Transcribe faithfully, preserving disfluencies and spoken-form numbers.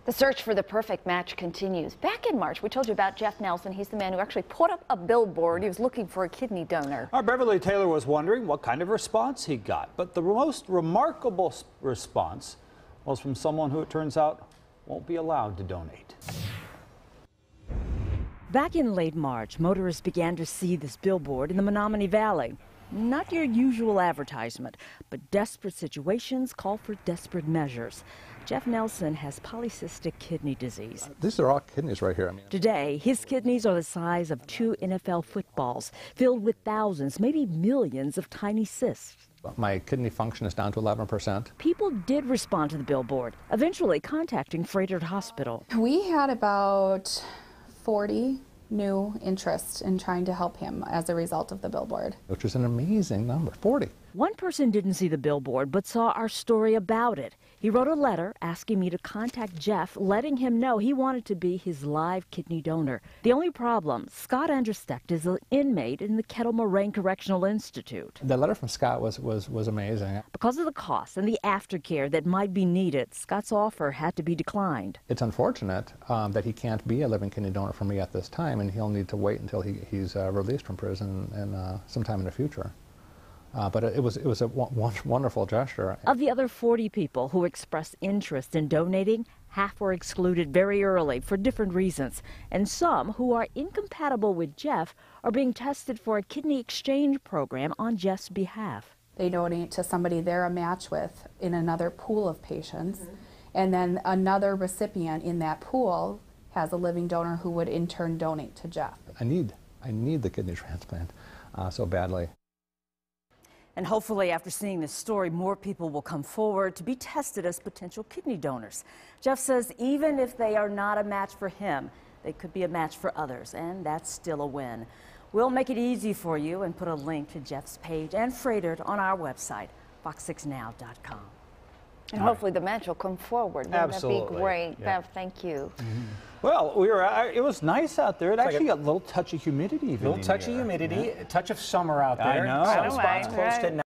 The search for the perfect match continues. Back in March, we told you about Jeff Nelson. He's the man who actually put up a billboard. He was looking for a kidney donor. Our Beverly Taylor was wondering what kind of response he got. But the most remarkable response was from someone who, it turns out, won't be allowed to donate. Back in late March, motorists began to see this billboard in the Menominee Valley. Not your usual advertisement, but desperate situations call for desperate measures. Jeff Nelson has polycystic kidney disease. These are all kidneys right here. I mean, Today, his kidneys are the size of two N F L footballs, filled with thousands, maybe millions of tiny cysts. my kidney function is down to eleven percent. People did respond to the billboard, eventually contacting Froedtert Hospital. We had about forty new interest in trying to help him as a result of the billboard. Which is an amazing number, forty. One person didn't see the billboard but saw our story about it. He wrote a letter asking me to contact Jeff, letting him know he wanted to be his live kidney donor. The only problem, Scott Anderstecht is an inmate in the Kettle Moraine Correctional Institute. The letter from Scott was, was, was amazing. Because of the cost and the aftercare that might be needed, Scott's offer had to be declined. It's unfortunate um, that he can't be a living kidney donor for me at this time, and he'll need to wait until he, he's uh, released from prison and uh, sometime in the future. Uh, but it was, it was a wonderful gesture. Of the other forty people who expressed interest in donating, half were excluded very early for different reasons, and some who are incompatible with Jeff are being tested for a kidney exchange program on Jeff's behalf. They donate to somebody they're a match with in another pool of patients, mm-hmm. and then another recipient in that pool has a living donor who would in turn donate to Jeff. I need, I need the kidney transplant uh, so badly. And hopefully, after seeing this story, more people will come forward to be tested as potential kidney donors. Jeff says even if they are not a match for him, they could be a match for others, and that's still a win. We'll make it easy for you and put a link to Jeff's page and Froedtert on our website, fox six now dot com. And hopefully the match will come forward. Wouldn't Absolutely. that be great? Yeah. Bev, thank you. Mm-hmm. Well, we were. Uh, it was nice out there. It actually got a little touch of humidity. A little touch of humidity, yeah. a touch of summer out there. I know. Some I know, spots right? close to